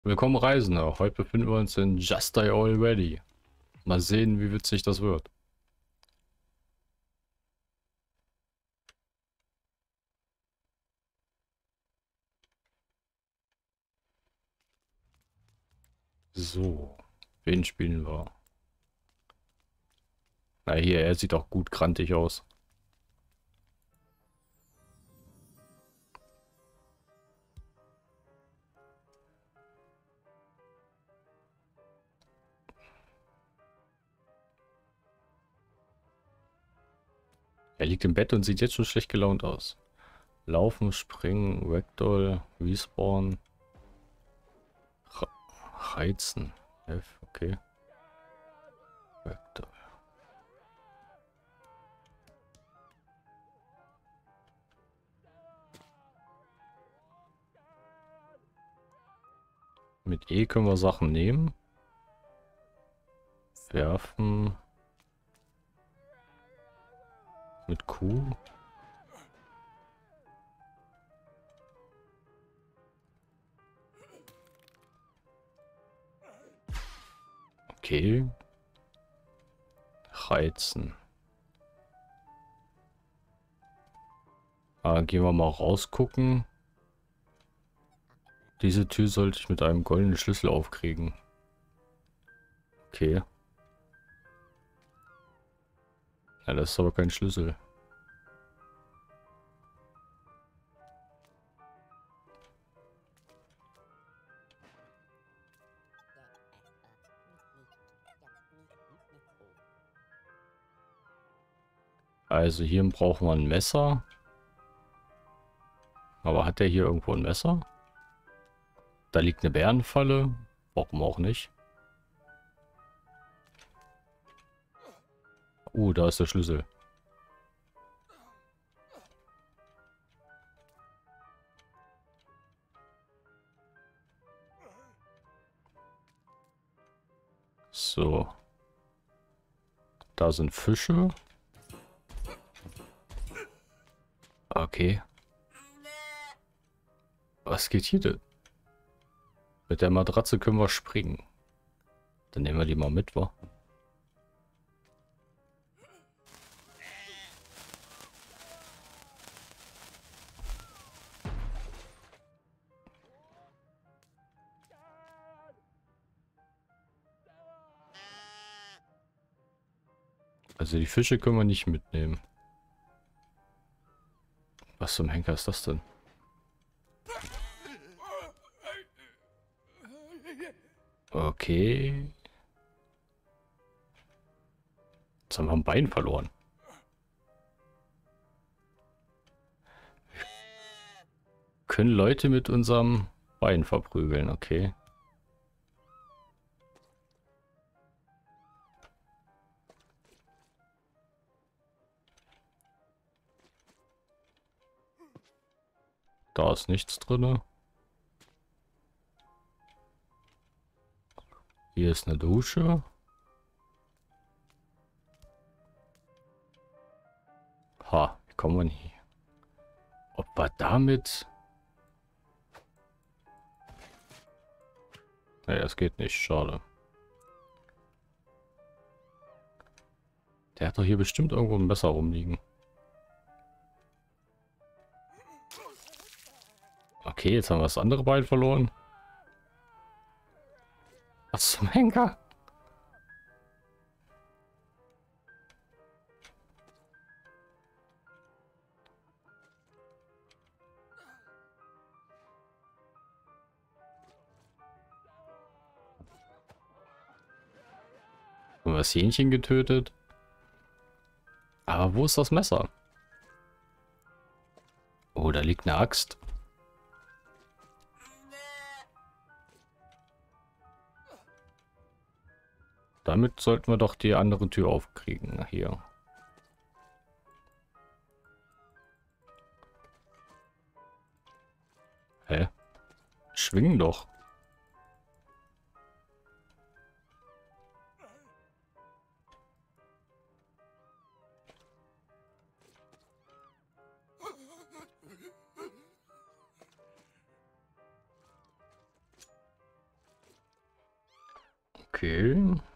Willkommen Reisender, heute befinden wir uns in Just Die Already. Mal sehen, wie witzig das wird. So, wen spielen wir? Na hier, er sieht auch gut grantig aus. Er liegt im Bett und sieht jetzt schon schlecht gelaunt aus. Laufen, springen, Ragdoll, Respawn, Re Reizen. F, okay. Ragdoll. Mit E können wir Sachen nehmen. Werfen. Mit Q. Okay. Reizen. Gehen wir mal rausgucken. Diese Tür sollte ich mit einem goldenen Schlüssel aufkriegen. Okay. Ja, das ist aber kein Schlüssel. Also hier brauchen wir ein Messer. Aber hat der hier irgendwo ein Messer? Da liegt eine Bärenfalle. Warum auch nicht? Da ist der Schlüssel. So. Da sind Fische. Okay. Was geht hier denn? Mit der Matratze können wir springen. Dann nehmen wir die mal mit, wa? Also die Fische können wir nicht mitnehmen. Was zum Henker ist das denn? Okay. Jetzt haben wir ein Bein verloren. Können Leute mit unserem Bein verprügeln, okay. Da ist nichts drin. Hier ist eine Dusche. Ha, wie kommen wir hier? Ob wir damit... Nee, das geht nicht, schade. Der hat doch hier bestimmt irgendwo ein Messer rumliegen. Okay, jetzt haben wir das andere Bein verloren. Was zum Henker? Haben wir das Hähnchen getötet? Aber wo ist das Messer? Oh, da liegt eine Axt. Damit sollten wir doch die andere Tür aufkriegen. Hier. Hä? Schwingen doch. Okay.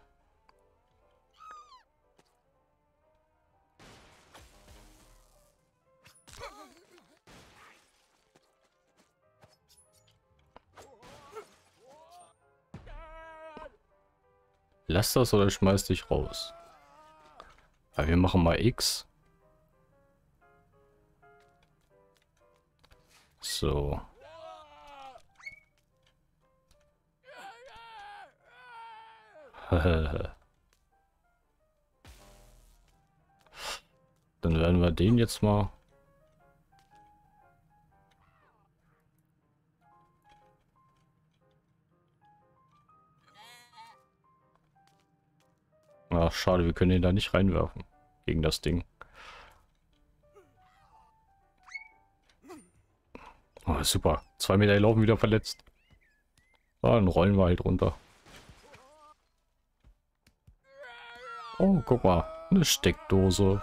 Lass das oder schmeiß dich raus. Aber wir machen mal X. So. Dann werden wir den jetzt mal. Ach, schade, wir können ihn da nicht reinwerfen. Gegen das Ding. Oh, super. 2 Meter laufen wieder verletzt. Ah, dann rollen wir halt runter. Oh, guck mal. Eine Steckdose.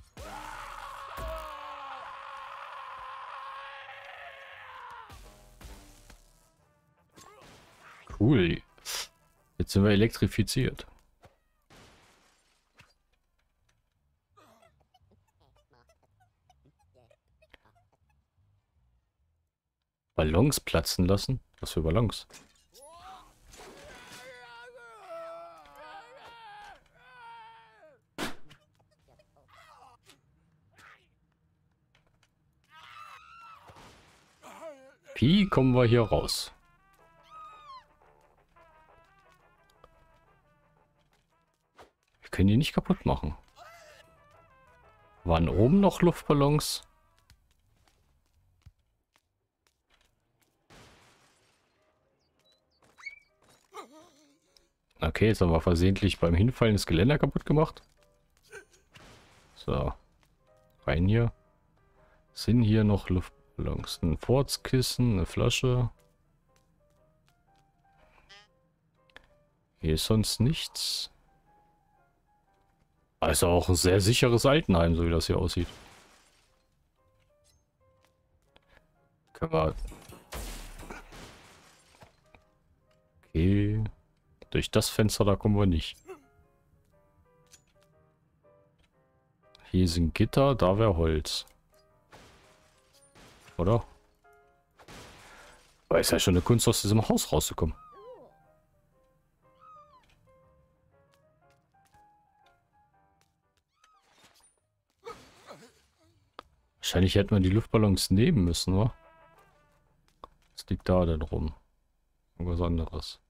Cool. Jetzt sind wir elektrifiziert. Ballons platzen lassen? Was für Ballons? Wie kommen wir hier raus? Wir können die nicht kaputt machen. Waren oben noch Luftballons? Okay, jetzt haben wir versehentlich beim Hinfallen das Geländer kaputt gemacht. So. Rein hier. Sind hier noch Luftballons? Ein Furzkissen, eine Flasche. Hier ist sonst nichts. Also auch ein sehr sicheres Altenheim, so wie das hier aussieht. Können wir... Okay. Durch das Fenster, da kommen wir nicht. Hier sind Gitter, da wäre Holz. Oder? Aber ist ja schon eine Kunst, aus diesem Haus rauszukommen. Wahrscheinlich hätten wir die Luftballons nehmen müssen, oder? Was liegt da denn rum? Irgendwas anderes.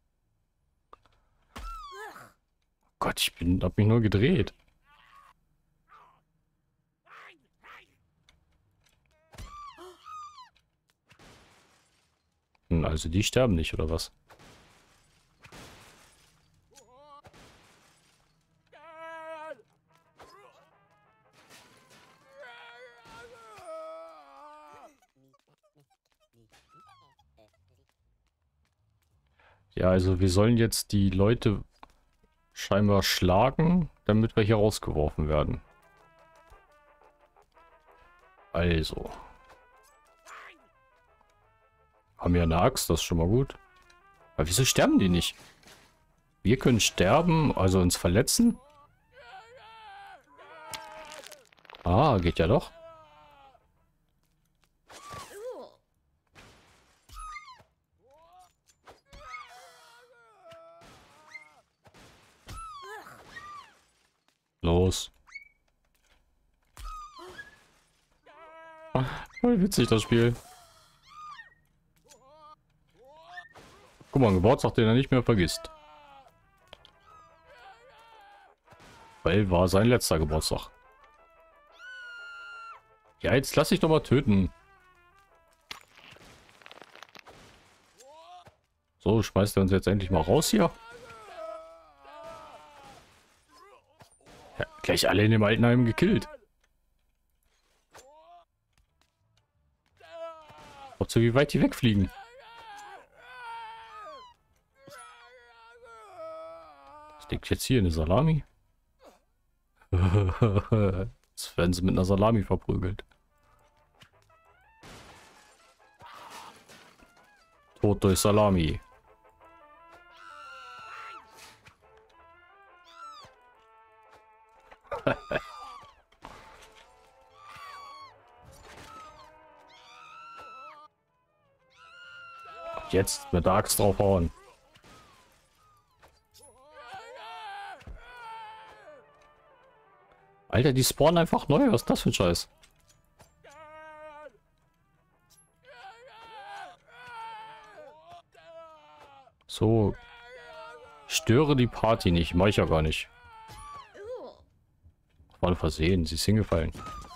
Gott, hab mich nur gedreht. Also die sterben nicht, oder was? Ja, also wir sollen jetzt die Leute scheinbar schlagen, damit wir hier rausgeworfen werden. Also. Haben wir eine Axt, das ist schon mal gut. Aber wieso sterben die nicht? Wir können sterben, also uns verletzen. Ah, geht ja doch. Los. Voll witzig, das Spiel. Guck mal, ein Geburtstag, den er nicht mehr vergisst. Weil war sein letzter Geburtstag. Ja, jetzt lass ich doch mal töten. So, schmeißt er uns jetzt endlich mal raus hier. Ja, gleich alle in dem Altenheim gekillt. Ob so wie weit die wegfliegen. Was liegt jetzt hier? Eine Salami? Jetzt werden sie mit einer Salami verprügelt. Tod durch Salami. Jetzt mit der Axt draufhauen. Alter, die spawnen einfach neu. Was ist das für ein Scheiß? So. Störe die Party nicht. Mach ich ja gar nicht. War ein Versehen. Sie ist hingefallen.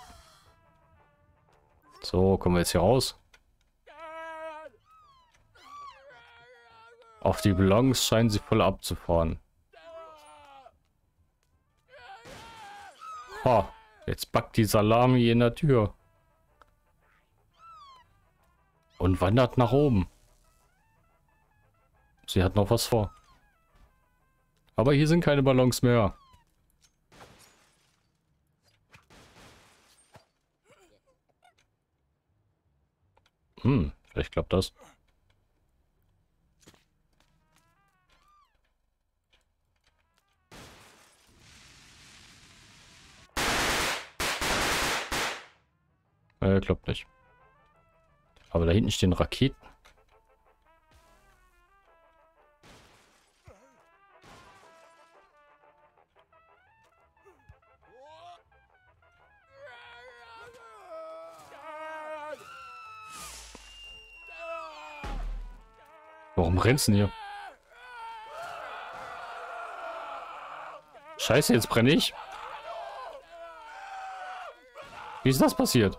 So, kommen wir jetzt hier raus. Auf die Ballons scheinen sie voll abzufahren. Ha, jetzt backt die Salami in der Tür. Und wandert nach oben. Sie hat noch was vor. Aber hier sind keine Ballons mehr. Vielleicht klappt das. Klappt nicht. Aber da hinten stehen Raketen. Warum rennst du denn hier? Scheiße, jetzt brenne ich. Wie ist das passiert?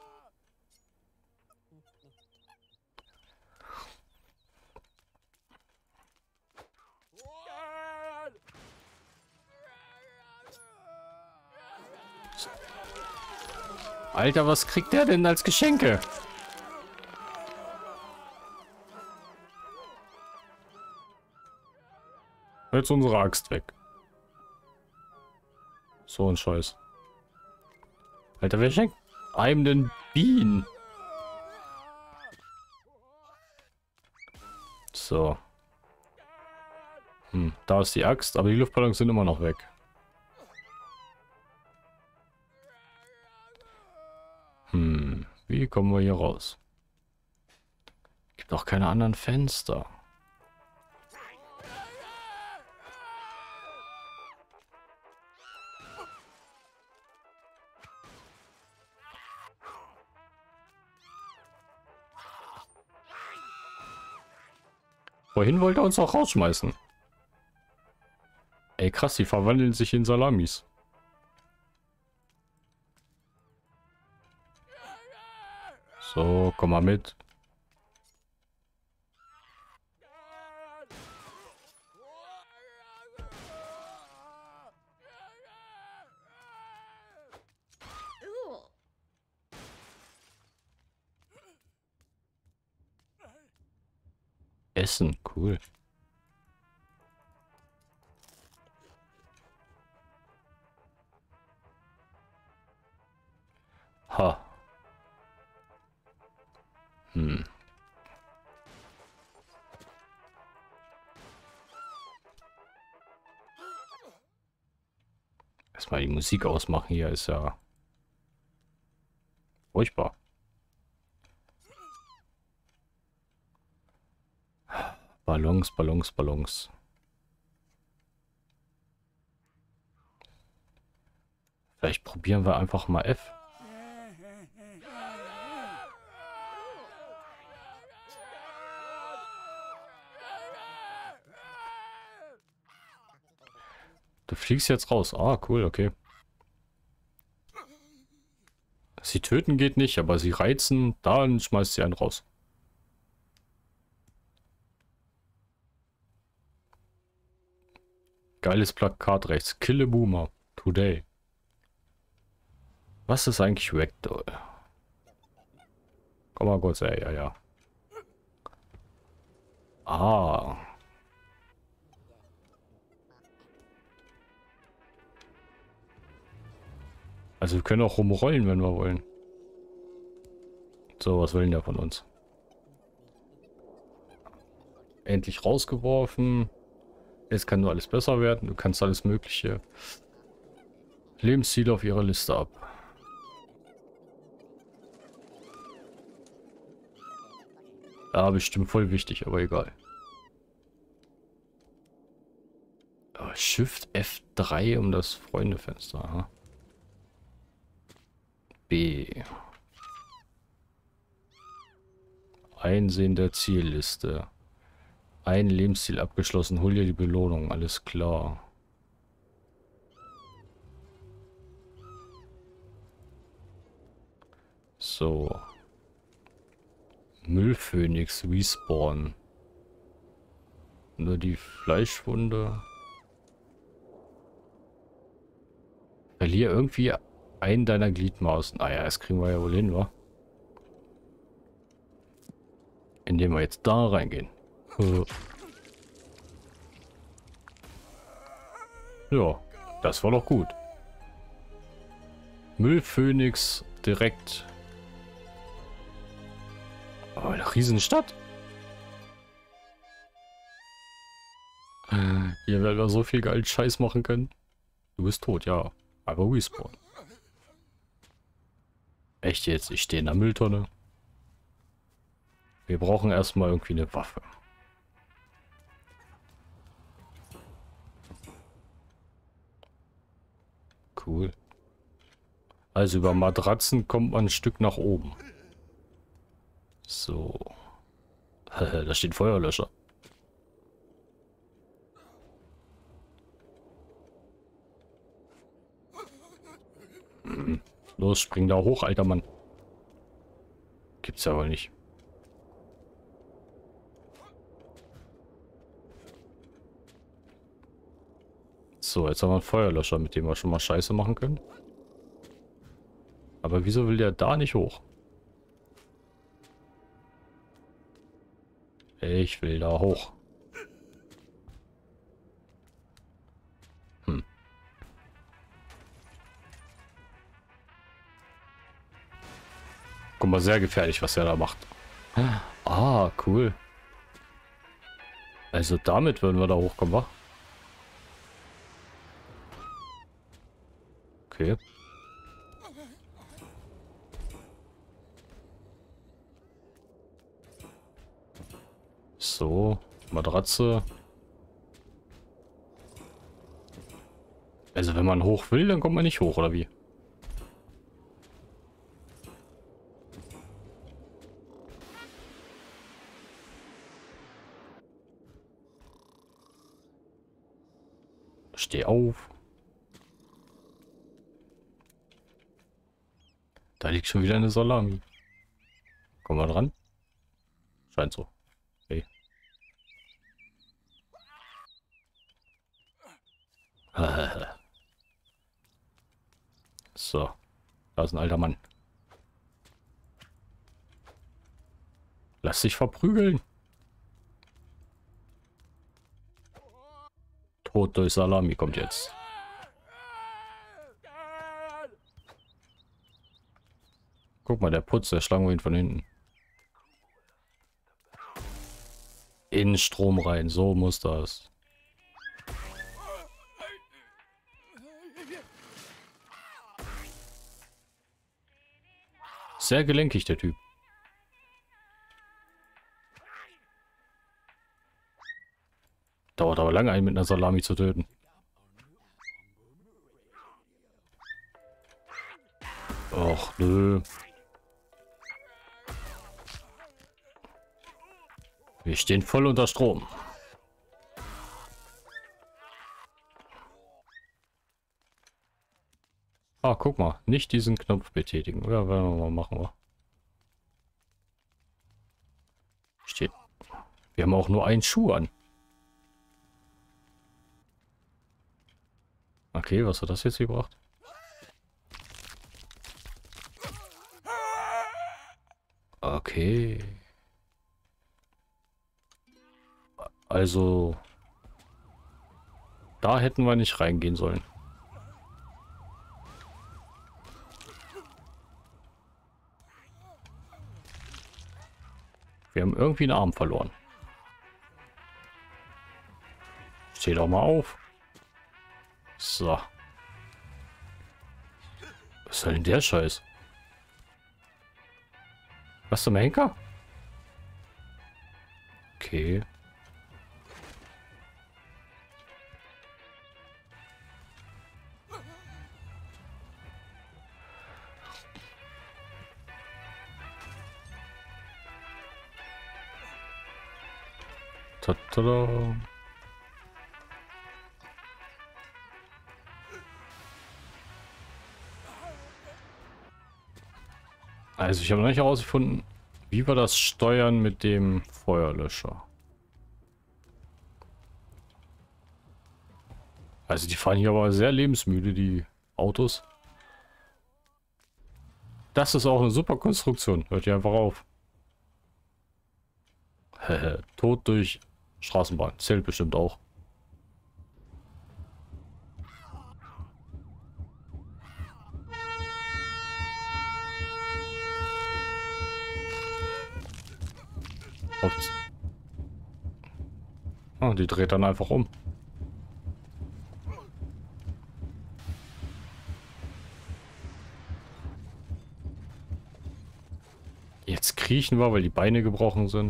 Alter, was kriegt der denn als Geschenke? Jetzt unsere Axt weg. So ein Scheiß. Alter, wer schenkt einem denn Bienen? So. Da ist die Axt, aber die Luftballons sind immer noch weg. Wie kommen wir hier raus? Gibt auch keine anderen Fenster. Vorhin wollte er uns auch rausschmeißen. Ey, krass, die verwandeln sich in Salamis. So, komm mal mit. Essen, cool. Ha. Erstmal die Musik ausmachen hier ist ja furchtbar. Ballons, Ballons, Ballons. Vielleicht probieren wir einfach mal F. Du fliegst jetzt raus. Ah, cool, okay. Sie töten geht nicht, aber sie reizen, dann schmeißt sie einen raus. Geiles Plakat rechts. Kill a Boomer. Today. Was ist eigentlich Ragdoll? Komm mal kurz, ey, ja. Ah. Also wir können auch rumrollen, wenn wir wollen. So, was will denn der von uns? Endlich rausgeworfen. Jetzt kann nur alles besser werden. Du kannst alles Mögliche. Lebensziele auf ihrer Liste ab. Ja, bestimmt voll wichtig, aber egal. Shift F3 um das Freundefenster. Aha. B. Einsehen der Zielliste. Ein Lebensziel abgeschlossen. Hol dir die Belohnung. Alles klar. So. Müllphönix Respawn. Nur die Fleischwunde. Verliere irgendwie einen deiner Gliedmaßen. Ah ja, das kriegen wir ja wohl hin, wa? Indem wir jetzt da reingehen. Ja, das war doch gut. Müllphönix direkt. Oh, eine Riesenstadt. Hier werden wir so viel geilen Scheiß machen können. Du bist tot, ja. Aber Respawn. Echt jetzt? Ich stehe in der Mülltonne. Wir brauchen erstmal irgendwie eine Waffe. Cool. Also über Matratzen kommt man ein Stück nach oben. So. Da steht Feuerlöscher. Los, spring da hoch, alter Mann. Gibt's ja wohl nicht. So, jetzt haben wir einen Feuerlöscher, mit dem wir schon mal Scheiße machen können. Aber wieso will der da nicht hoch? Ich will da hoch. Guck mal, sehr gefährlich, was er da macht. Ah, cool. Also damit würden wir da hochkommen, wa? Okay. So, Matratze. Also wenn man hoch will, dann kommt man nicht hoch, oder wie? Steh auf. Da liegt schon wieder eine Salami. Kommen wir dran? Scheint so. Okay. So. Da ist ein alter Mann. Lass dich verprügeln. Tod durch Salami kommt jetzt. Guck mal, der Putz, der schlagen wir ihn von hinten. In Strom rein, so muss das. Sehr gelenkig, der Typ. Dauert aber lange, einen mit einer Salami zu töten. Och, nö. Wir stehen voll unter Strom. Ah, guck mal. Nicht diesen Knopf betätigen. Oder werden wir mal machen, wa? Steht. Wir haben auch nur einen Schuh an. Okay, was hat das jetzt gebracht? Okay. Also, da hätten wir nicht reingehen sollen. Wir haben irgendwie einen Arm verloren. Steh doch mal auf. So. Was soll denn der Scheiß? Was zum Henker? Okay. Tada. Also ich habe noch nicht herausgefunden, wie wir das steuern mit dem Feuerlöscher. Also die fahren hier aber sehr lebensmüde, die Autos. Das ist auch eine super Konstruktion. Hört ihr einfach auf. Tod durch Straßenbahn. Zählt bestimmt auch. Ups. Ah, die dreht dann einfach um. Jetzt kriechen wir, weil die Beine gebrochen sind.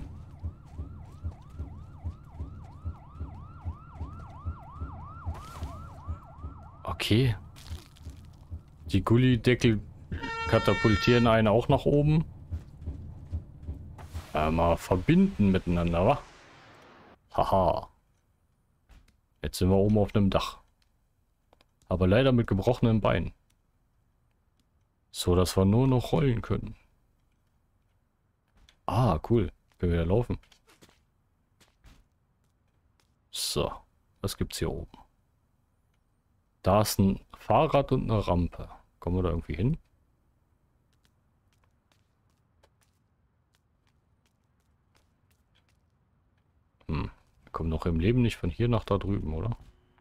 Okay. Die Gullideckel katapultieren einen auch nach oben. Mal verbinden miteinander, wa? Haha. Jetzt sind wir oben auf einem Dach. Aber leider mit gebrochenen Beinen. So, dass wir nur noch rollen können. Ah, cool. Können wir wieder laufen. So. Was gibt's hier oben? Da ist ein Fahrrad und eine Rampe. Kommen wir da irgendwie hin? Wir kommen noch im Leben nicht von hier nach da drüben, oder?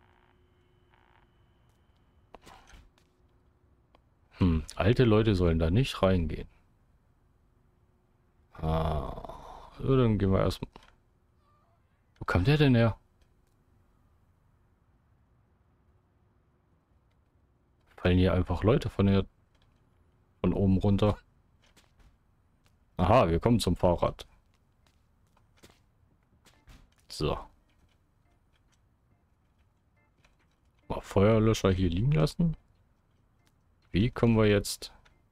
Alte Leute sollen da nicht reingehen. Ah, so, dann gehen wir erstmal. Wo kam der denn her? Fallen hier einfach Leute von oben runter? Aha, wir kommen zum Fahrrad. So. Mal Feuerlöscher hier liegen lassen. Wie kommen wir jetzt?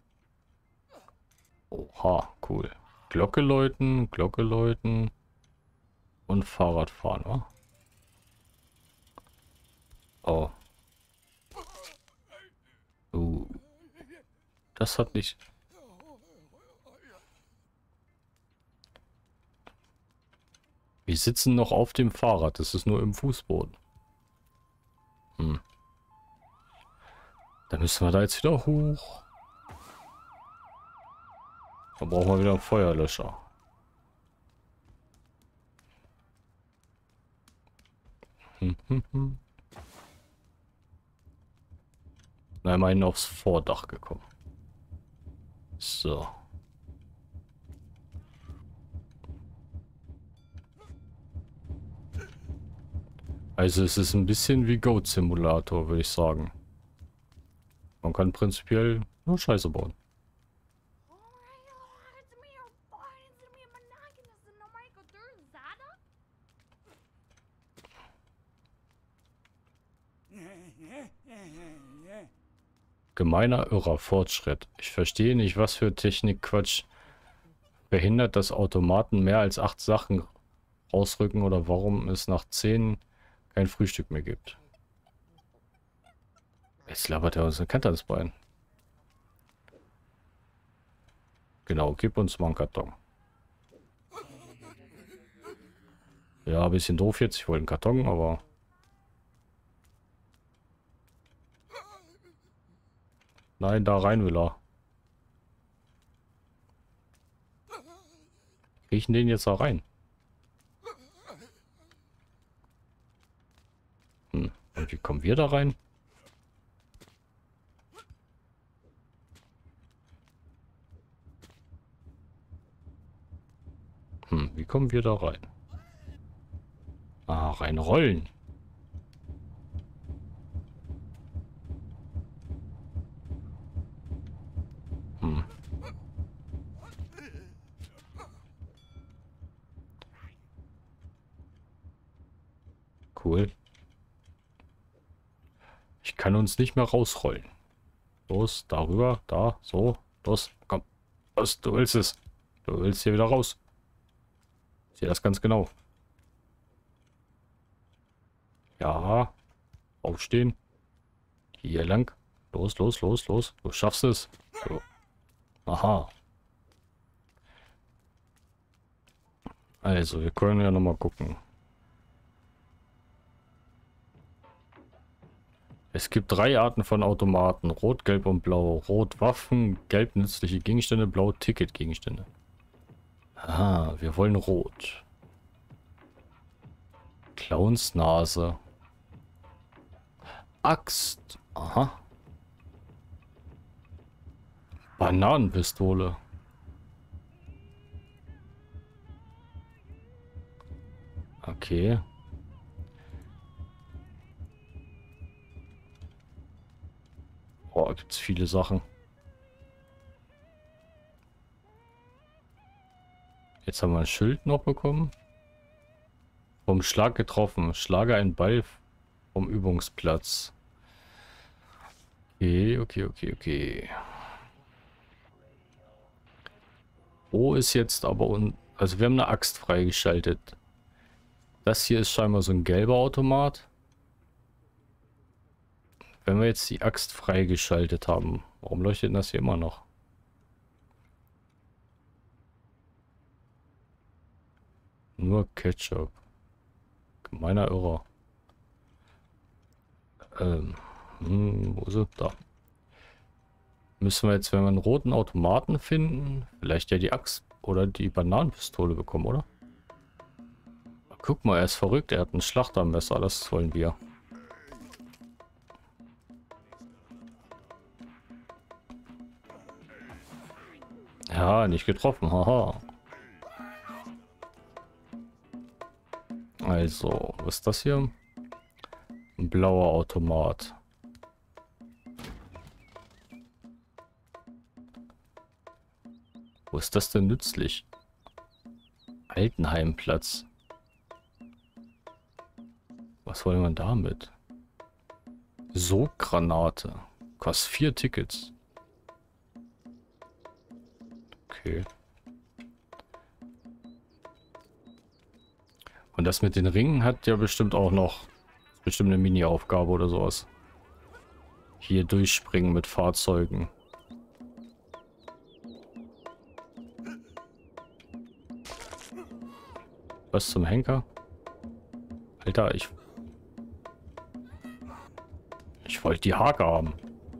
Oha, cool. Glocke läuten und Fahrrad fahren, wa? Oh. Das hat nicht... Wir sitzen noch auf dem Fahrrad, das ist nur im Fußboden. Dann müssen wir da jetzt wieder hoch. Dann brauchen wir wieder einen Feuerlöscher. Na, immerhin aufs Vordach gekommen. So. Also es ist ein bisschen wie Goat Simulator, würde ich sagen. Man kann prinzipiell nur Scheiße bauen. Gemeiner, irrer Fortschritt. Ich verstehe nicht, was für Technikquatsch behindert, dass Automaten mehr als 8 Sachen rausrücken oder warum es nach 10 kein Frühstück mehr gibt. Jetzt labert er uns eine Kante ans Bein. Genau, gib uns mal einen Karton. Ja, ein bisschen doof jetzt. Ich wollte einen Karton, aber... Nein, da rein will er. Riechen den jetzt da rein? Und wie kommen wir da rein? Wie kommen wir da rein? Ah, reinrollen. Cool. Ich kann uns nicht mehr rausrollen. Los, darüber, da, so, los, komm. Los, du willst es. Du willst hier wieder raus. Ich sehe das ganz genau. Ja. Aufstehen. Hier lang. Los, los, los, los. Du schaffst es. So. Aha. Also, wir können ja nochmal gucken. Es gibt 3 Arten von Automaten. Rot, Gelb und Blau. Rot Waffen, Gelb nützliche Gegenstände, Blau Ticketgegenstände. Aha, wir wollen Rot. Clownsnase. Axt. Aha. Bananenpistole. Okay. Boah, gibt's viele Sachen. Jetzt haben wir ein Schild noch bekommen. Vom Schlag getroffen. Schlage einen Ball vom Übungsplatz. Okay, okay, okay, okay. Wo ist jetzt aber also wir haben eine Axt freigeschaltet. Das hier ist scheinbar so ein gelber Automat. Wenn wir jetzt die Axt freigeschaltet haben, warum leuchtet denn das hier immer noch? Nur Ketchup. Gemeiner Irrer. Wo ist er? Da. Müssen wir jetzt, wenn wir einen roten Automaten finden, vielleicht ja die Axt oder die Bananenpistole bekommen, oder? Guck mal, er ist verrückt. Er hat ein Schlachtermesser. Das wollen wir. Ja, nicht getroffen. Haha. Also, was ist das hier? Ein blauer Automat. Wo ist das denn nützlich? Altenheimplatz. Was wollen wir damit? Soggranate. Kostet 4 Tickets. Okay. Und das mit den Ringen hat ja bestimmt auch noch bestimmt eine Mini-Aufgabe oder sowas. Hier durchspringen mit Fahrzeugen. Was zum Henker? Alter, ich wollte die Hake haben.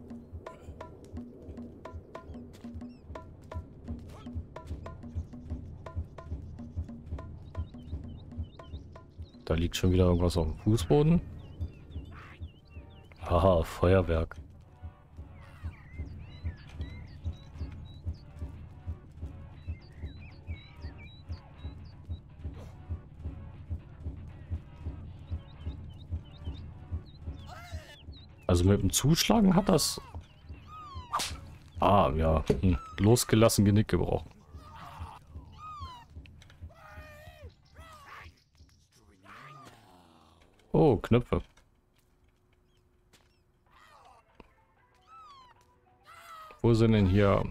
Da liegt schon wieder irgendwas auf dem Fußboden. Haha, Feuerwerk. Also mit dem Zuschlagen hat das... Ah, ja. Losgelassen, Genick gebrochen. Oh, Knöpfe. Wo sind denn hier...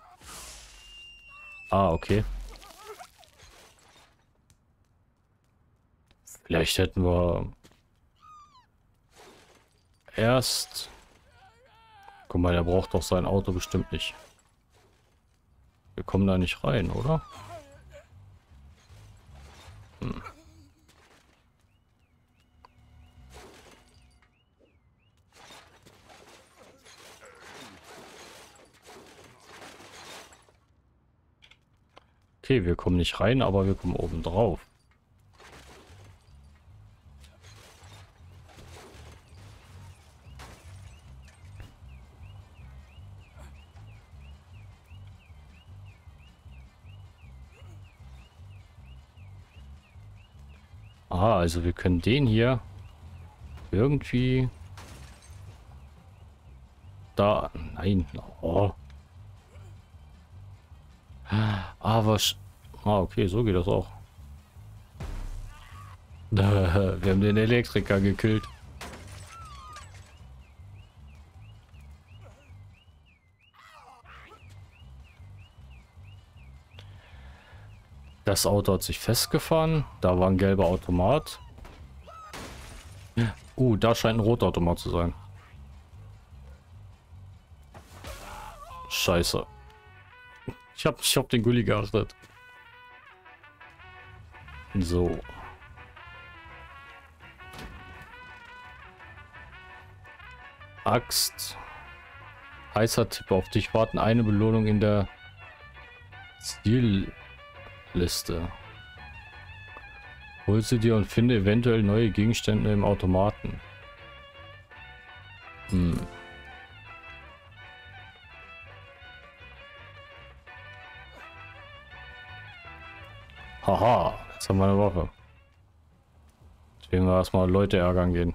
Ah, okay. Vielleicht hätten wir... Erst... Guck mal, der braucht doch sein Auto bestimmt nicht. Wir kommen da nicht rein, oder? Okay, wir kommen nicht rein, aber wir kommen oben drauf. Ah, also wir können den hier irgendwie da... Nein. Oh. Ah, was... Ah, okay, so geht das auch. Wir haben den Elektriker gekillt. Das Auto hat sich festgefahren. Da war ein gelber Automat. Da scheint ein roter Automat zu sein. Scheiße. Ich hab nicht auf den Gully geachtet. So. Axt. Heißer Tipp, auf dich warten eine Belohnung in der Zielliste. Hol sie dir und finde eventuell neue Gegenstände im Automaten. Haha, jetzt haben wir eine Waffe. Jetzt werden wir erstmal Leute ärgern gehen.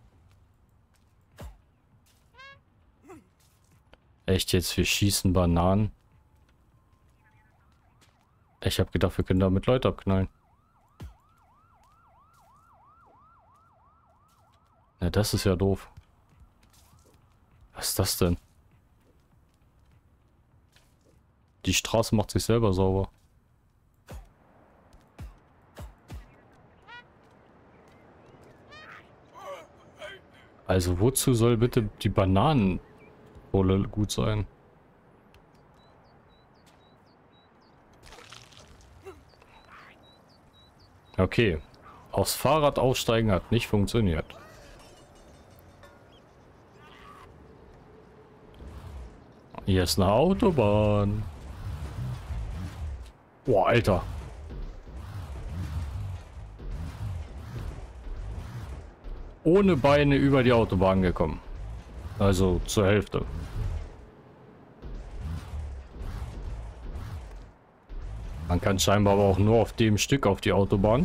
Echt jetzt, wir schießen Bananen? Ich habe gedacht, wir können damit Leute abknallen. Na, das ist ja doof. Was ist das denn? Die Straße macht sich selber sauber. Also wozu soll bitte die Bananenrolle gut sein? Okay. Aufs Fahrrad aussteigen hat nicht funktioniert. Hier ist eine Autobahn. Boah, Alter. Ohne Beine über die Autobahn gekommen. Also zur Hälfte. Man kann scheinbar aber auch nur auf dem Stück auf die Autobahn.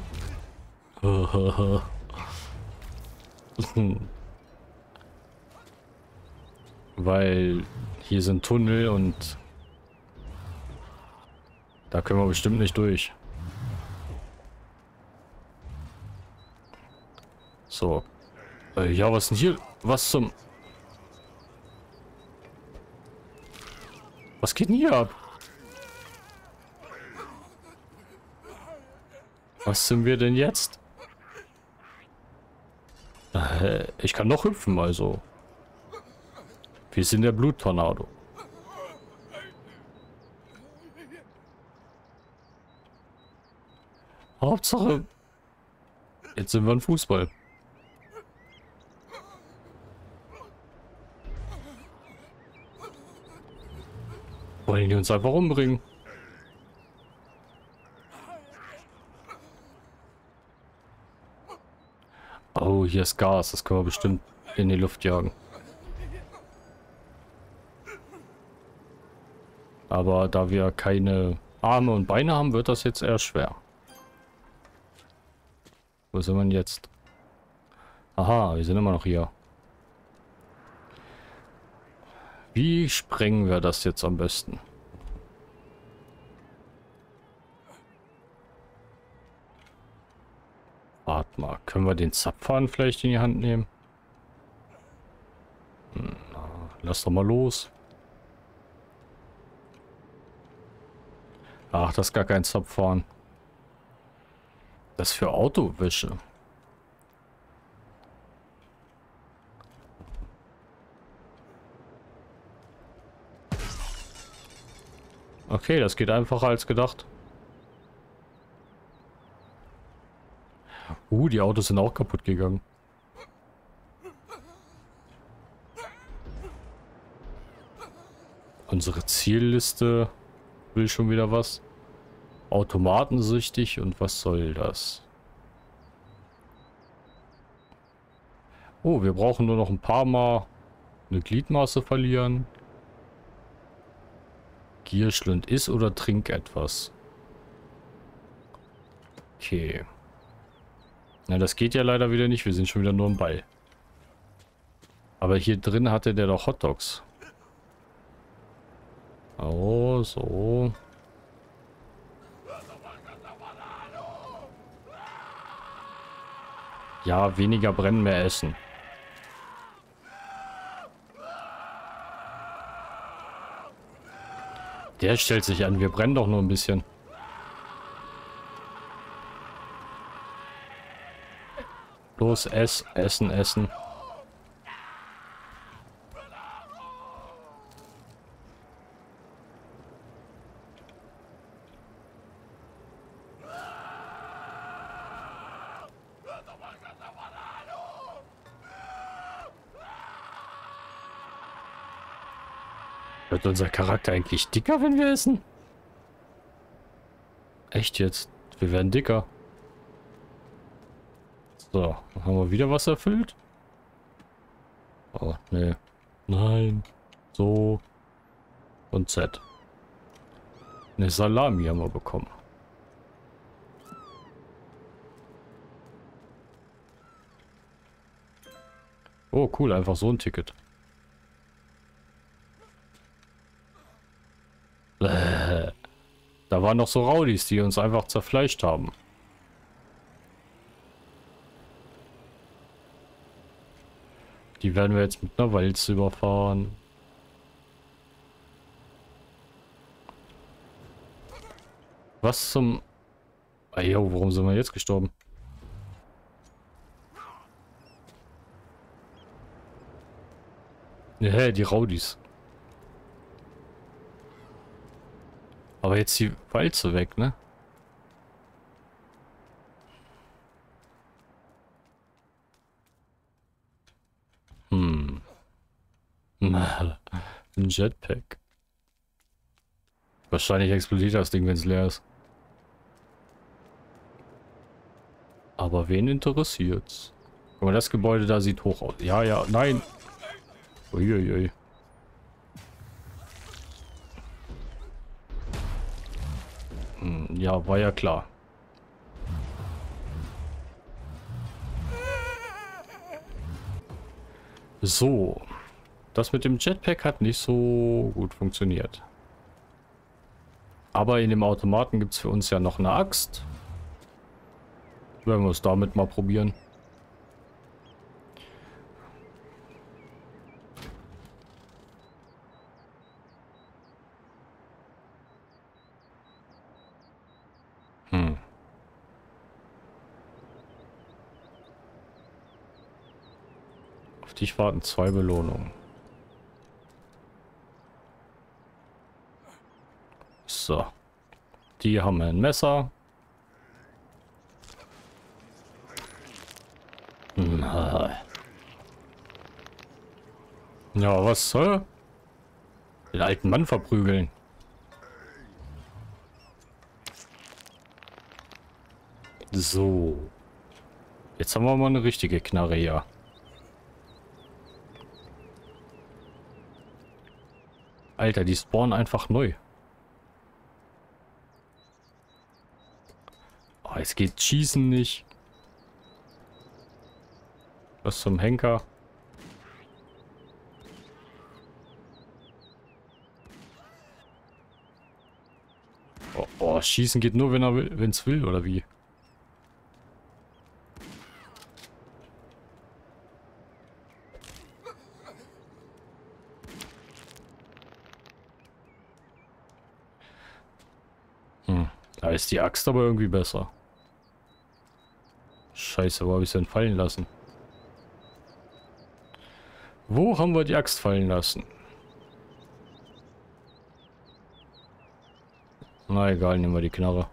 Weil hier sind Tunnel und da können wir bestimmt nicht durch. So. Ja, was denn hier? Was zum... Was geht denn hier ab? Was sind wir denn jetzt? Ich kann noch hüpfen, also. Wir sind der Bluttornado. Hauptsache, jetzt sind wir ein Fußball. Wollen die uns einfach umbringen? Oh, hier ist Gas. Das können wir bestimmt in die Luft jagen. Aber da wir keine Arme und Beine haben, wird das jetzt eher schwer. Wo sind wir denn jetzt? Aha, wir sind immer noch hier. Wie sprengen wir das jetzt am besten? Warte mal, können wir den Zapfhahn vielleicht in die Hand nehmen? Na, lass doch mal los. Ach, das ist gar kein Zapfhahn. Das ist für Autowäsche. Okay, das geht einfacher als gedacht. Die Autos sind auch kaputt gegangen. Unsere Zielliste will schon wieder was. Automatensüchtig und was soll das? Oh, wir brauchen nur noch ein paar Mal eine Gliedmaße verlieren. Gierschlund, iss oder trink etwas. Okay. Na, das geht ja leider wieder nicht. Wir sind schon wieder nur im Ball. Aber hier drin hatte der doch Hotdogs. Oh, so. Ja, weniger brennen, mehr essen. Der stellt sich an, wir brennen doch nur ein bisschen. Los, essen, essen. Wird unser Charakter eigentlich dicker, wenn wir essen? Echt jetzt? Wir werden dicker. So, haben wir wieder was erfüllt? Oh, nee. Nein. So. Und Z. Eine Salami haben wir bekommen. Oh, cool. Einfach so ein Ticket. Da waren noch so Raudis, die uns einfach zerfleischt haben. Die werden wir jetzt mit einer Walze überfahren. Was zum... Ah, jo, warum sind wir jetzt gestorben? Ja, die Raudis. Aber jetzt die Walze weg, ne? Hm. Ein Jetpack. Wahrscheinlich explodiert das Ding, wenn es leer ist. Aber wen interessiert's? Guck mal, das Gebäude da sieht hoch aus. Ja, ja, nein. Uiuiui. Ja, war ja klar. So. Das mit dem Jetpack hat nicht so gut funktioniert. Aber in dem Automaten gibt es für uns ja noch eine Axt. Werden wir es damit mal probieren. Auf dich warten 2 Belohnungen. So. Die haben ein Messer. Ja, was soll? Den alten Mann verprügeln. So. Jetzt haben wir mal eine richtige Knarre hier. Alter, die spawnen einfach neu. Oh, jetzt geht Schießen nicht. Was zum Henker? Oh, Schießen geht nur, wenn er will, wenn es will, oder wie? Da ist die Axt aber irgendwie besser. Scheiße, wo habe ich es denn fallen lassen? Wo haben wir die Axt fallen lassen? Na egal, nehmen wir die Knarre.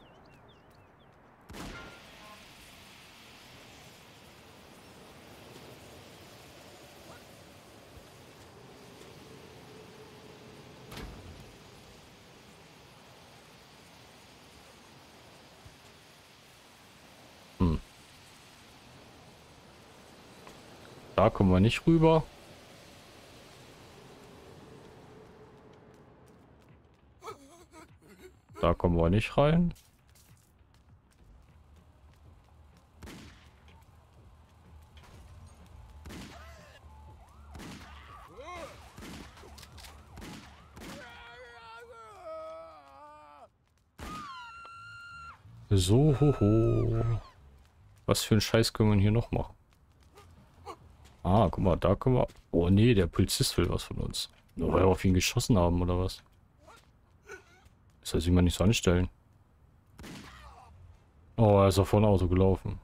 Da kommen wir nicht rüber. Da kommen wir nicht rein. So, hoho. Was für ein Scheiß können wir hier noch machen? Ah, guck mal, da können wir... Oh nee, der Polizist will was von uns. Nur weil wir auf ihn geschossen haben, oder was? Das soll sich mal nicht so anstellen. Oh, er ist auf ein Auto gelaufen.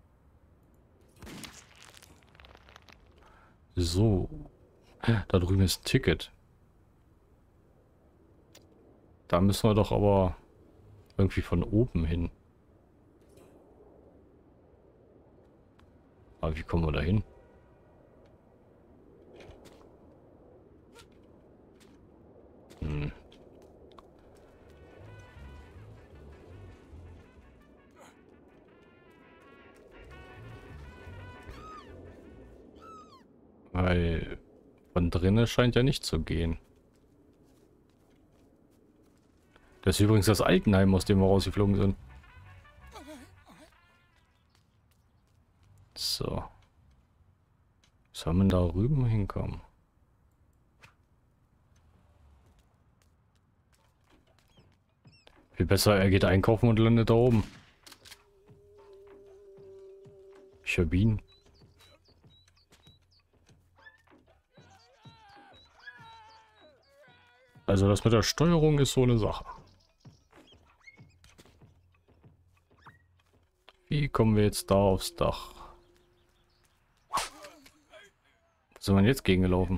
So. Da drüben ist ein Ticket. Da müssen wir doch aber irgendwie von oben hin. Aber wie kommen wir da hin? Hm. Weil von drinnen scheint ja nicht zu gehen. Das ist übrigens das Altenheim, aus dem wir rausgeflogen sind. So. Soll man da rüben hinkommen? Viel besser, er geht einkaufen und landet da oben. Ich hab ihn. Also das mit der Steuerung ist so eine Sache. Wie kommen wir jetzt da aufs Dach? Wo sind wir jetzt gegengelaufen?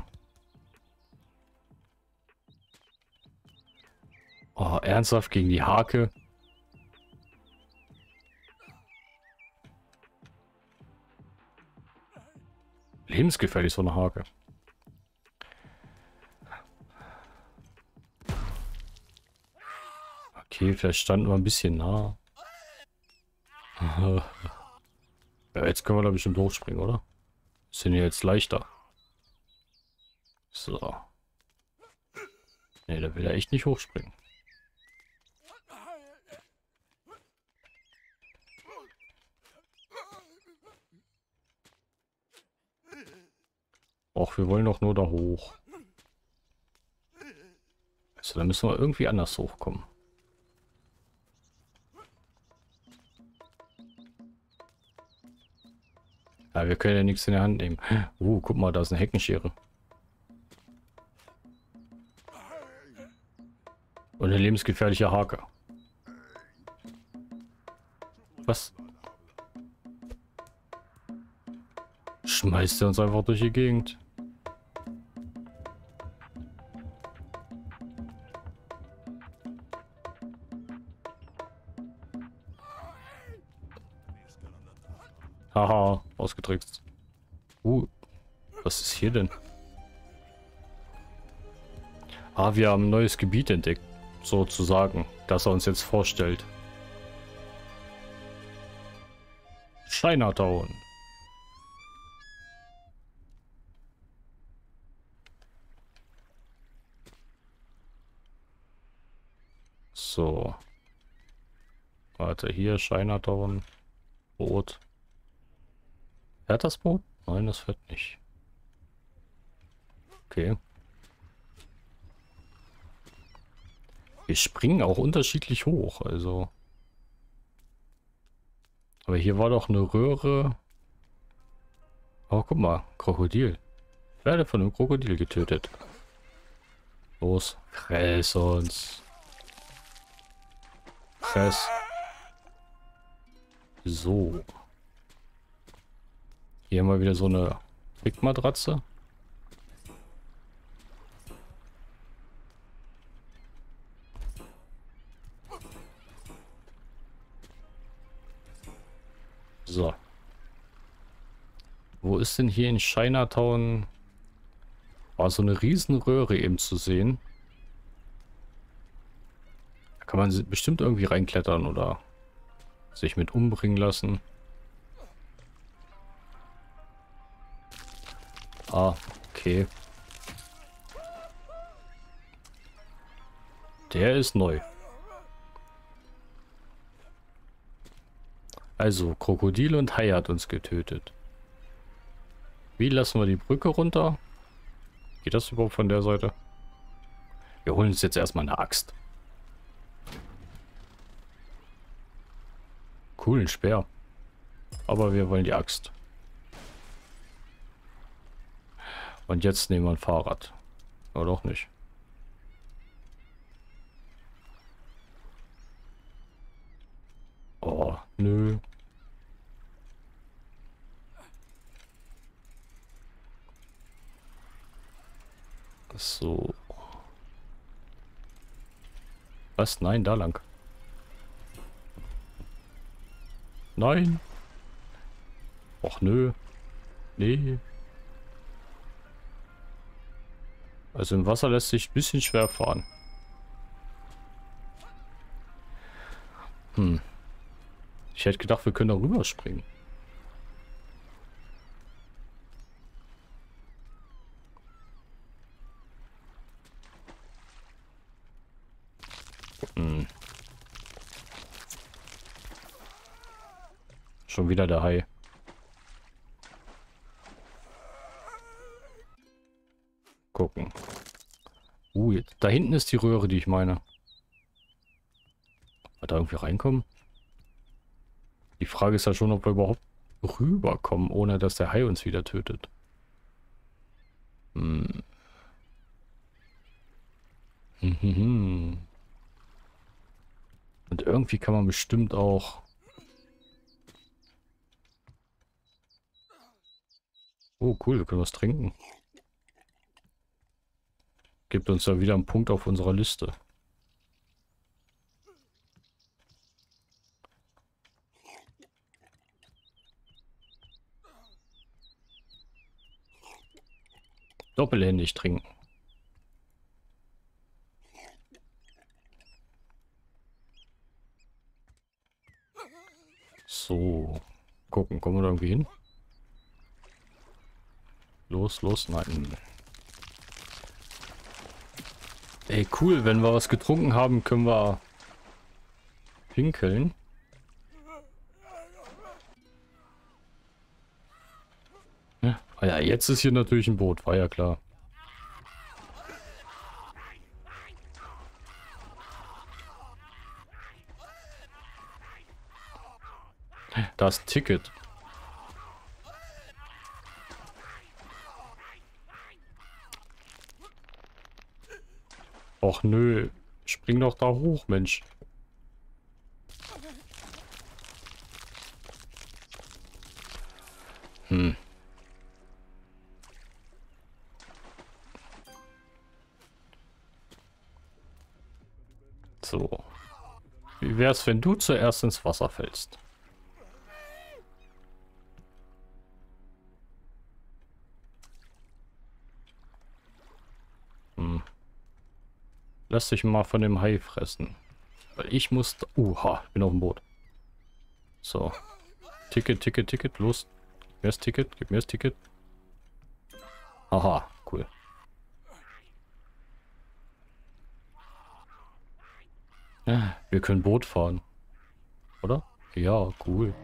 Oh, ernsthaft gegen die Hake? Lebensgefährlich so eine Hake. Okay, vielleicht standen wir ein bisschen nah. Ja, jetzt können wir da bestimmt hochspringen, oder? Sind ja jetzt leichter. So. Ne, da will er echt nicht hochspringen. Och, wir wollen doch nur da hoch. Also, da müssen wir irgendwie anders hochkommen. Ja, wir können ja nichts in der Hand nehmen. Guck mal, da ist eine Heckenschere. Und eine lebensgefährliche Hake. Was? Schmeißt er uns einfach durch die Gegend? Haha, ausgetrickst. Was ist hier denn? Ah, wir haben ein neues Gebiet entdeckt. Sozusagen, das er uns jetzt vorstellt. Chinatown. So. Warte, hier Chinatown. Boot. Fährt das Boot? Nein, das fährt nicht. Okay. Wir springen auch unterschiedlich hoch, also. Aber hier war doch eine Röhre. Oh, guck mal, Krokodil. Ich werde von einem Krokodil getötet. Los, fress uns. Fress. So. Hier haben wir wieder so eine Pickmatratze. So. Wo ist denn hier in Chinatown? War so eine Riesenröhre eben zu sehen. Da kann man bestimmt irgendwie reinklettern oder sich mit umbringen lassen. Ah, okay. Der ist neu. Also, Krokodil und Hai hat uns getötet. Wie lassen wir die Brücke runter? Geht das überhaupt von der Seite? Wir holen uns jetzt erstmal eine Axt. Coolen Speer. Aber wir wollen die Axt. Und jetzt nehmen wir ein Fahrrad. Oder doch nicht. Oh, nö. So. Was? Nein, da lang. Nein. Och, nö. Nee. Also im Wasser lässt sich ein bisschen schwer fahren. Hm. Ich hätte gedacht, wir können da rüberspringen. Hm. Schon wieder der Hai. Gucken. Jetzt, da hinten ist die Röhre, die ich meine. Wird da irgendwie reinkommen? Die Frage ist ja schon, ob wir überhaupt rüberkommen, ohne dass der Hai uns wieder tötet. Hm. Und irgendwie kann man bestimmt auch... Oh, cool, wir können was trinken. Gibt uns ja wieder einen Punkt auf unserer Liste. Doppelhändig trinken. So. Gucken, kommen wir da irgendwie hin? Los, los, nein. Ey, cool, wenn wir was getrunken haben, können wir pinkeln. Ja. Ah ja, jetzt ist hier natürlich ein Boot, war ja klar. Da ist ein Ticket. Och nö, spring doch da hoch, Mensch. Hm. So. Wie wär's, wenn du zuerst ins Wasser fällst? Hm. Lass dich mal von dem Hai fressen. Weil ich muss... Uha, ich bin auf dem Boot. So. Ticket, Ticket, Ticket, los. Gib mir das Ticket, gib mir das Ticket. Aha, cool. Ja, wir können Boot fahren. Oder? Ja, cool.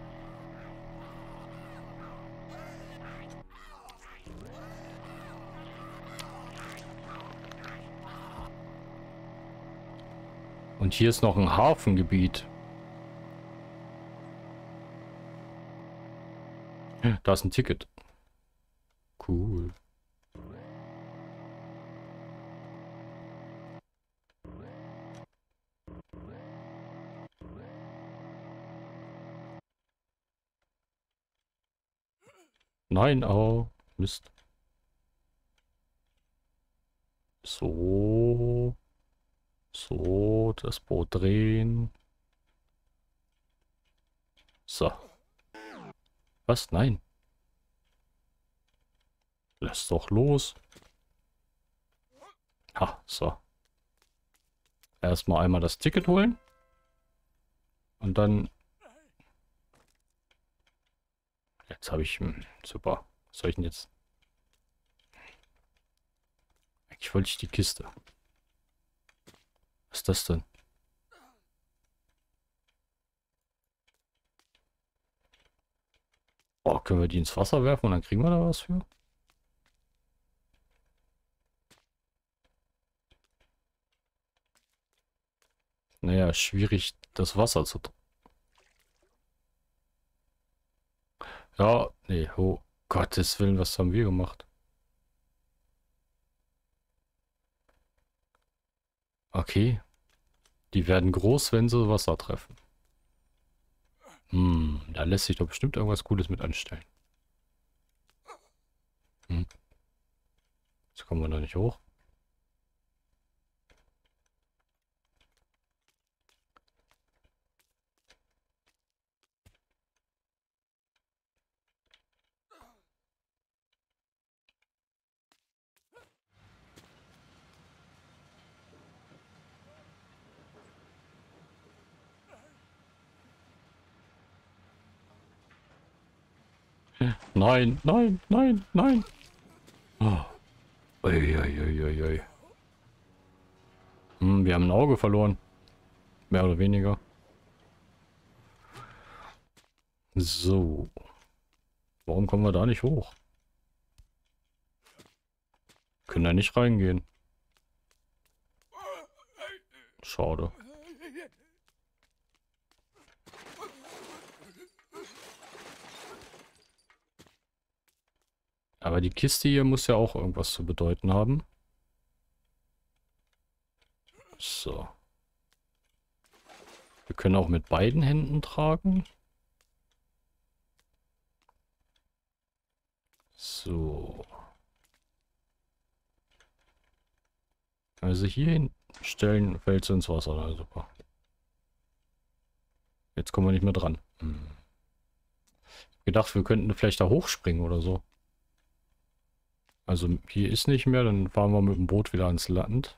Und hier ist noch ein Hafengebiet. Da ist ein Ticket. Cool. Nein, oh, Mist. So. So, das Boot drehen. So. Was? Nein. Lass doch los. Ha, so. Erstmal einmal das Ticket holen. Und dann... Jetzt habe ich... super. Was soll ich denn jetzt? Eigentlich wollte ich die Kiste. Was ist das denn? Oh, können wir die ins Wasser werfen und dann kriegen wir da was für? Naja, schwierig, das Wasser zu... Ja, nee, oh Gottes Willen, was haben wir gemacht? Okay. Die werden groß, wenn sie Wasser treffen. Da lässt sich doch bestimmt irgendwas Cooles mit anstellen. Jetzt kommen wir noch nicht hoch. Nein, nein, nein, nein. Oh. Uiuiuiui. Wir haben ein Auge verloren. Mehr oder weniger. So. Warum kommen wir da nicht hoch? Können da nicht reingehen. Schade. Aber die Kiste hier muss ja auch irgendwas zu bedeuten haben. So. Wir können auch mit beiden Händen tragen. So. Also hier hinstellen, fällt sie ins Wasser. Na, super. Jetzt kommen wir nicht mehr dran. Gedacht, wir könnten vielleicht da hochspringen oder so. Also hier ist nicht mehr, dann fahren wir mit dem Boot wieder ans Land.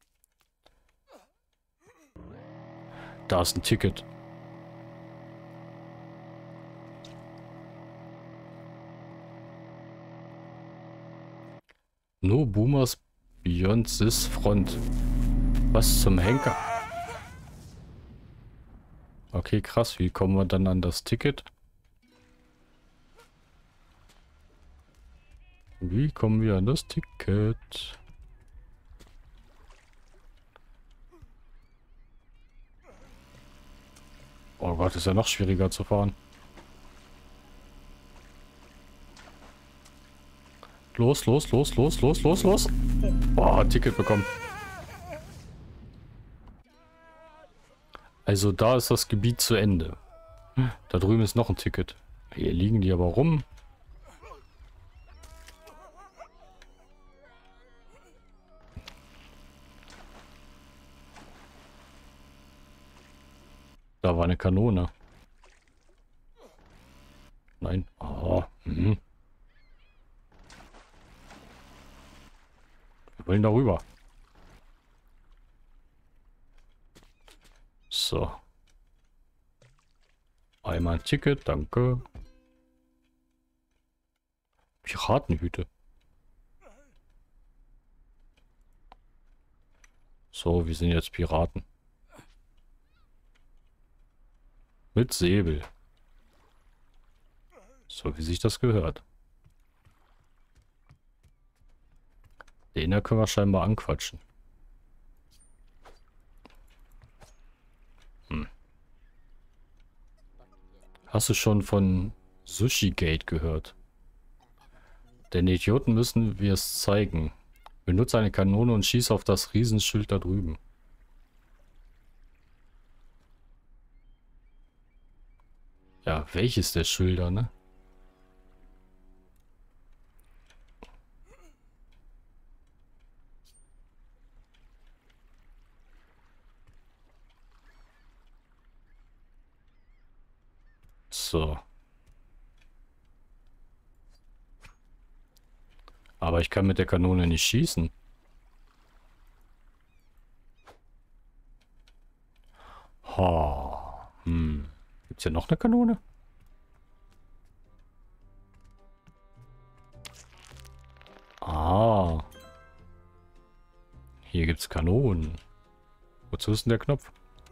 Da ist ein Ticket. No Boomers Beyond this Front. Was zum Henker? Okay, krass. Wie kommen wir dann an das Ticket? Wie kommen wir an das Ticket? Oh Gott, ist ja noch schwieriger zu fahren. Los, los, los, los, los, los, los. Oh, Ticket bekommen. Also da ist das Gebiet zu Ende. Da drüben ist noch ein Ticket. Hier liegen die aber rum. Da war eine Kanone. Nein. Oh. Wir wollen da rüber. So. Einmal ein Ticket, danke. Piratenhüte. So, wir sind jetzt Piraten. Mit Säbel. So, wie sich das gehört. Den da können wir scheinbar anquatschen. Hast du schon von Sushi Gate gehört? Den Idioten müssen wir es zeigen. Benutze eine Kanone und schieß auf das Riesenschild da drüben. Ja, welches der Schilder, ne? So. Aber ich kann mit der Kanone nicht schießen. Ha. Gibt's hier noch eine Kanone? Ah. Hier gibt's Kanonen. Wozu ist denn der Knopf?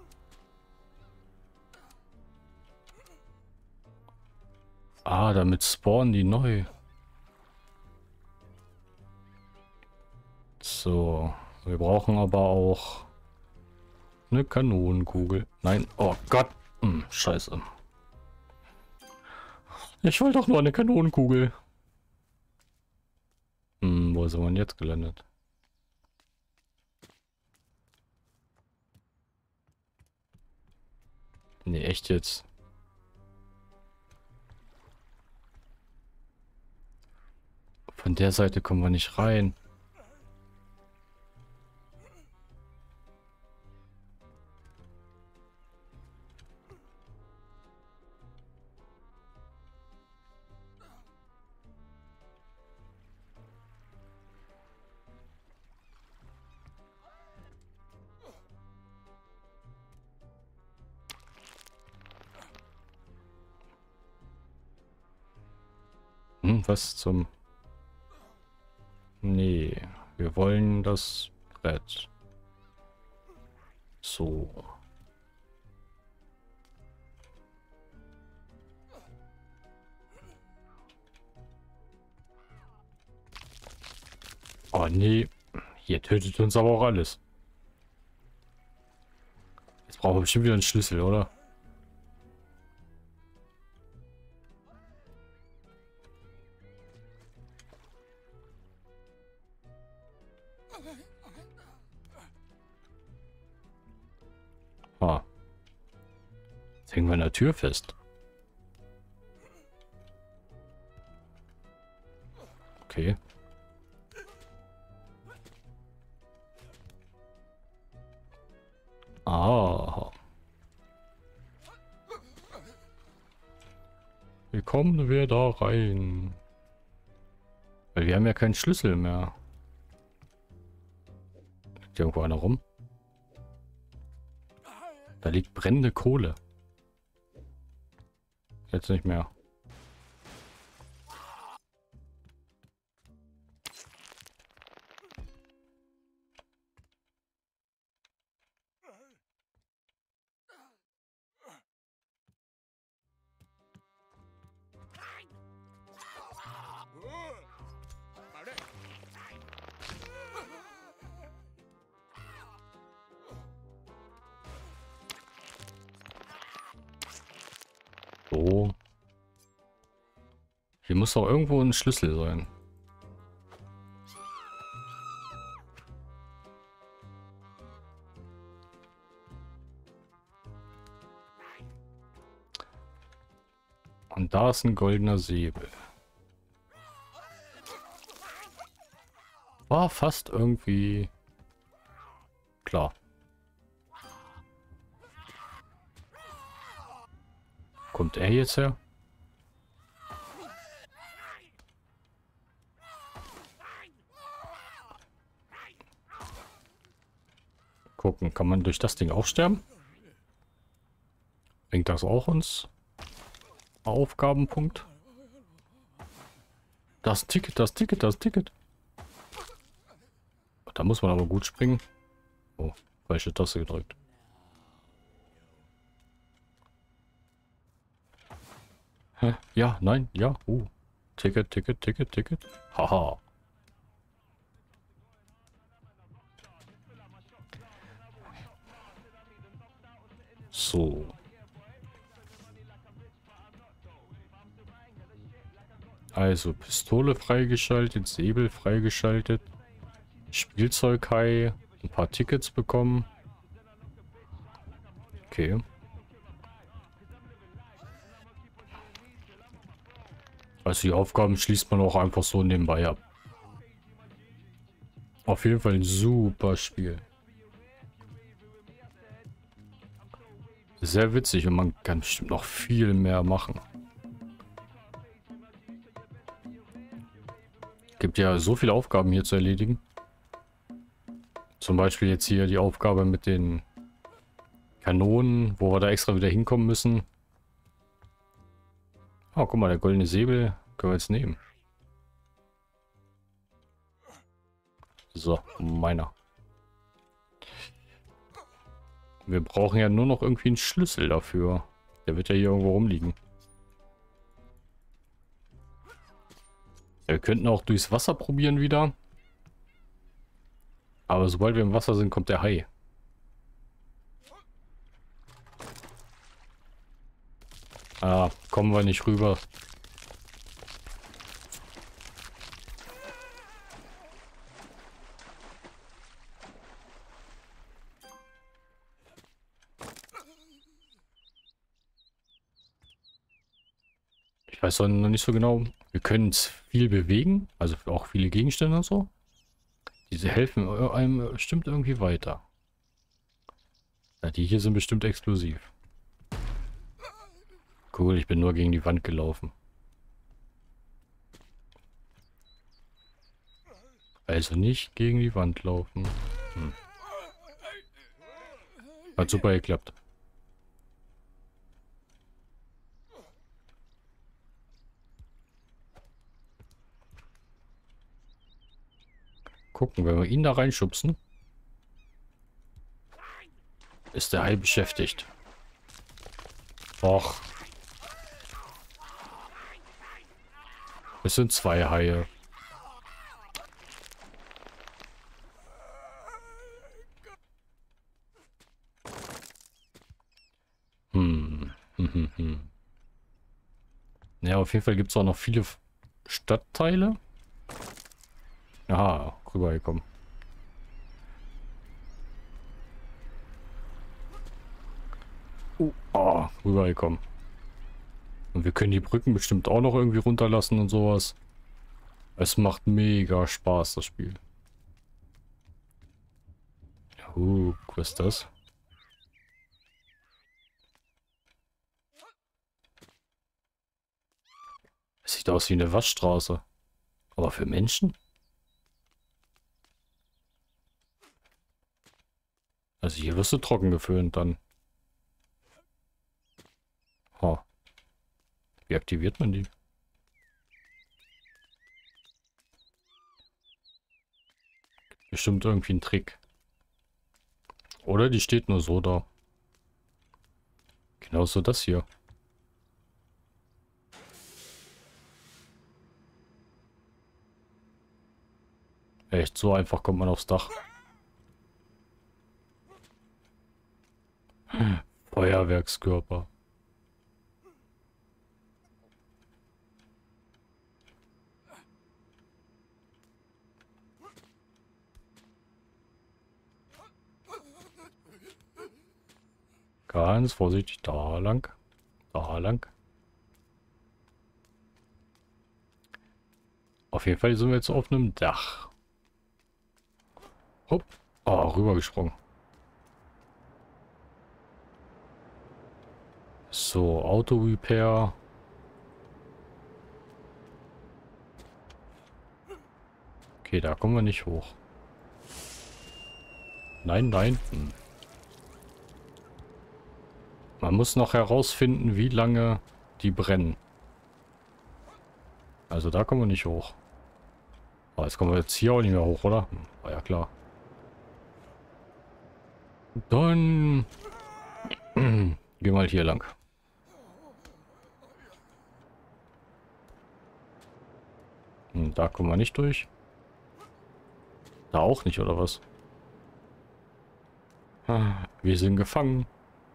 Ah, damit spawnen die neu. So. Wir brauchen aber auch eine Kanonenkugel. Nein. Oh Gott. Scheiße. Ich wollte doch nur eine Kanonenkugel. Wo ist man jetzt gelandet? Nee, echt jetzt. Von der Seite kommen wir nicht rein. Was zum... Nee, wir wollen das Brett. So. Oh nee, hier tötet uns aber auch alles. Jetzt brauchen wir bestimmt wieder einen Schlüssel, oder? Ah, jetzt hängen wir an der Tür fest. Okay. Ah. Wie kommen wir da rein? Weil wir haben ja keinen Schlüssel mehr. Liegt irgendwo einer rum? Da liegt brennende Kohle. Jetzt nicht mehr. So. Hier muss doch irgendwo ein Schlüssel sein. Und da ist ein goldener Säbel. War fast irgendwie klar. Kommt er jetzt her? Gucken, kann man durch das Ding auch sterben? Bringt das auch uns? Aufgabenpunkt? Das Ticket, das Ticket, das Ticket. Da muss man aber gut springen. Oh, falsche Taste gedrückt. Hä? Ja, nein, ja. Ticket, Ticket, Ticket, Ticket. Haha. So. Also Pistole freigeschaltet, Säbel freigeschaltet, Spielzeughai, ein paar Tickets bekommen. Okay. Also die Aufgaben schließt man auch einfach so nebenbei ab. Auf jeden Fall ein super Spiel. Sehr witzig und man kann bestimmt noch viel mehr machen. Gibt ja so viele Aufgaben hier zu erledigen. Zum Beispiel jetzt hier die Aufgabe mit den Kanonen, wo wir da extra wieder hinkommen müssen. Oh, guck mal, der goldene Säbel können wir jetzt nehmen. So, meiner. Wir brauchen ja nur noch irgendwie einen Schlüssel dafür. Der wird ja hier irgendwo rumliegen. Ja, wir könnten auch durchs Wasser probieren wieder. Aber sobald wir im Wasser sind, kommt der Hai. Ah, kommen wir nicht rüber. weiß auch noch nicht so genau. Wir können viel bewegen, also auch viele Gegenstände und so. Diese helfen einem bestimmt irgendwie weiter. Ja, die hier sind bestimmt explosiv. Cool, ich bin nur gegen die Wand gelaufen. Also nicht gegen die Wand laufen. Hat super geklappt. Gucken, wenn wir ihn da reinschubsen, ist der Hai beschäftigt. Och. Es sind 2 Haie. Ja, auf jeden Fall gibt es auch noch viele Stadtteile. Aha, rübergekommen. Oh, rübergekommen. Und wir können die Brücken bestimmt auch noch irgendwie runterlassen und sowas. Es macht mega Spaß, das Spiel. Was ist das? Es sieht aus wie eine Waschstraße. Aber für Menschen? Also hier wirst du trocken geföhnt dann. Oh. Wie aktiviert man die? Bestimmt irgendwie ein Trick. Oder die steht nur so da. Genauso das hier. Echt, so einfach kommt man aufs Dach. Feuerwerkskörper. Ganz vorsichtig, da lang. Da lang. Auf jeden Fall sind wir jetzt auf einem Dach. Hopp. Oh, rübergesprungen. So, Auto-Repair. Okay, da kommen wir nicht hoch. Nein, nein. Man muss noch herausfinden, wie lange die brennen. Also da kommen wir nicht hoch. Aber jetzt kommen wir jetzt hier auch nicht mehr hoch, oder? War ja klar. Dann gehen wir mal hier lang. Da kommen wir nicht durch. Da auch nicht, oder was? Wir sind gefangen.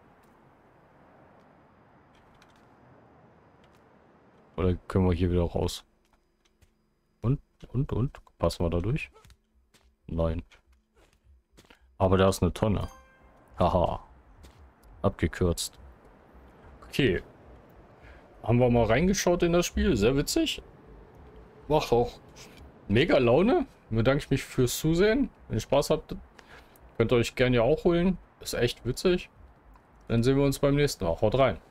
Oder können wir hier wieder raus? Und? Passen wir da durch? Nein. Aber da ist eine Tonne. Haha. Abgekürzt. Okay. Haben wir mal reingeschaut in das Spiel. Sehr witzig. Macht auch mega Laune. Bedanke ich mich fürs Zusehen. Wenn ihr Spaß habt, könnt ihr euch gerne ja auch holen. Ist echt witzig. Dann sehen wir uns beim nächsten Mal. Haut rein.